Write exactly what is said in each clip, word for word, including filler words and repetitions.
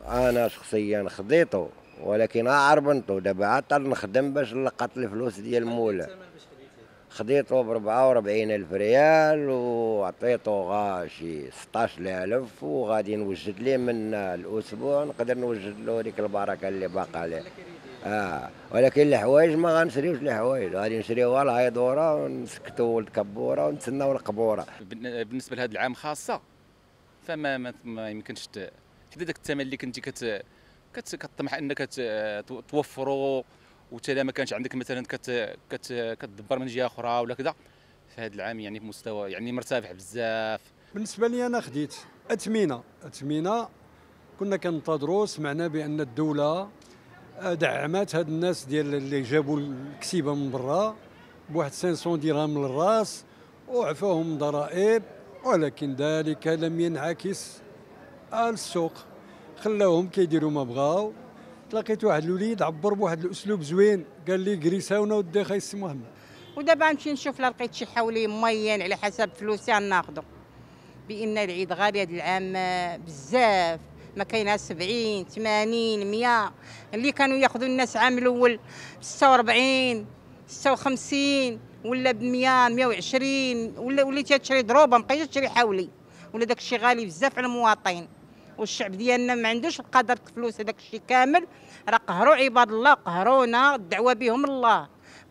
انا شخصيا خديته، ولكن عربنته دابا عاد نخدم باش نلقط الفلوس ديال مولا. خديته ب أربعة وأربعين ألف ريال وعطيته غا شي ستطاش ألف، وغادي نوجد ليه من الاسبوع نقدر نوجد له ديك البركه اللي باقا عليه. اه ولكن الحوايج ما غنشريوش الحوايج، غادي نشريوها الهيدوره ونسكتوا الكبوره ونتسناو القبوره. بالنسبه لهذا العام خاصه فما ما, ما يمكنش حتى داك الثمن اللي كنتي كت كتطمح انك توفروا، وتا ما كانش عندك مثلا كت كت كتدبر من جهه اخرى ولا كذا. في هذا العام يعني بمستوى يعني مرتفع بزاف. بالنسبه لي انا خديت اثمنه اثمنه كنا كننتظروا، سمعنا بان الدوله دعمات هاد الناس ديال اللي جابوا الكسيبه من برا بواحد خمسمية درهم للراس وعفاهم ضرائب، ولكن ذلك لم ينعكس على السوق، خلاوهم كيديروا ما بغاو. تلاقيت واحد الوليد عبر بواحد الاسلوب زوين، قال لي كريساونا ودي خاي السي محمد. ودابا نمشي نشوف لا لقيت شي حولي ممين على حسب فلوسي غناخذو، بان العيد غالي هذا العام بزاف، ما كاينها سبعين ثمانين مية اللي كانوا ياخذوا الناس عام الاول ستة وأربعين ستة وخمسين ولا ب مية مية وعشرين، ولا وليتي تشري ضروبه ما بقيتش تشري حولي، ولا داك الشيء غالي بزاف على المواطن. والشعب ديالنا ما عندوش القدر الفلوس هذاك الشيء كامل، راه قهروا عباد الله قهرونا، الدعوه بهم الله.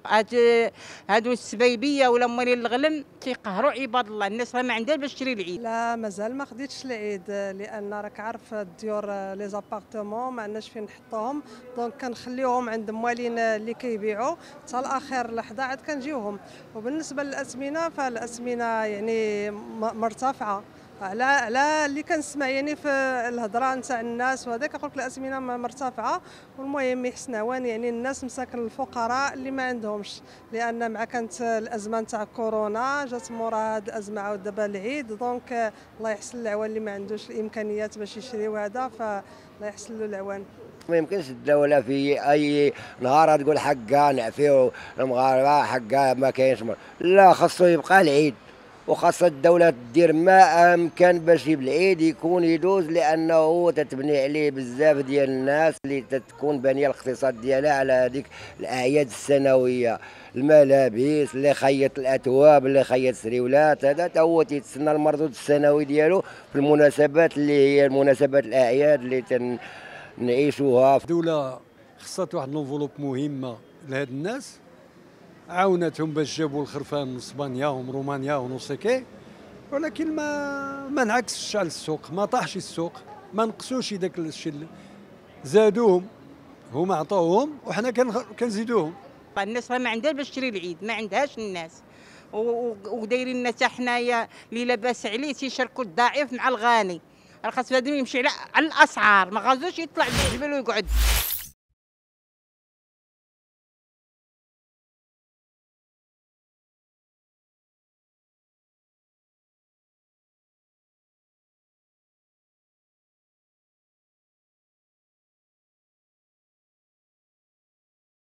هادو السبيبيه ولا موالين الغلم تيقهروا عباد الله، الناس راه ما عندها باش تشري العيد. لا مازال ما خديتش العيد، لان راك عارف الديور لي زابارتمون ما عندناش فين نحطوهم، دونك كنخليوهم عند موالين اللي كيبيعوا حتى الاخر لحظه عاد كنجيوهم. وبالنسبه للاثمنه فالاثمنه يعني مرتفعه على على اللي كنسمع يعني في الهضره نتاع الناس، وهذا كنقول لك الاثمنه مرتفعه. والمهم يحسن عوان يعني الناس مساكن الفقراء اللي ما عندهمش، لان مع كانت الازمه نتاع كورونا جات مورا هذه الازمه عاود دابا العيد، دونك الله يحسن العوان اللي ما عندوش الامكانيات باش يشريو هذا، فالله يحسن له العوان. ما يمكنش الدولة في أي نهار تقول حقها نعفيو المغاربة حقها ما كاينش، لا خاصو يبقى العيد، وخاصة الدولة دير ما أمكن باش العيد يكون يدوز، لأنه تتبني عليه بزاف ديال الناس اللي تتكون بانية الاقتصاد ديالها على هذيك الأعياد السنوية، الملابس اللي خيط الأثواب اللي خيط السريولات، هذا تا هو تيتسنى المردود السنوي ديالو في المناسبات اللي هي المناسبات الأعياد اللي تنعيشوها. الدولة خصات واحد لونفولوب مهمة لهاد الناس، عاونتهم باش جابوا الخرفان من اسبانيا ومن رومانيا ونوسيكي، ولكن ما ما انعكسش على السوق، ما طاحش السوق، ما نقصوش داك الشيء، زادوهم، هما عطاوهم وحنا كنزيدوهم. الناس راه ما عندهاش باش تشري العيد، ما عندهاش الناس، ودايرين لنا حتى حنايا اللي لاباس عليه تيشاركوا الضعيف مع الغني، راه خاص بنادم يمشي على الاسعار، ما غازوش يطلع بالجبل ويقعد.